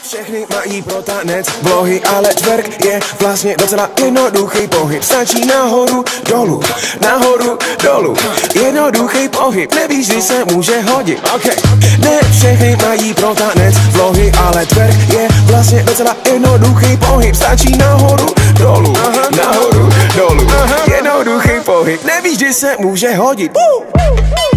Všechny mají pro tanec vlohy, ale twerk je vlastně docela jednoduchý pohyb. Stačí nahoru, dolů, jednoduchý pohyb, nevíš, kdy se může hodit. Okay. Ne všechny mají pro tanec vlohy, ale twerk je vlastně docela jednoduchý pohyb. Stačí nahoru, dolů, jednoduchý pohyb, nevíš, kdy se může hodit.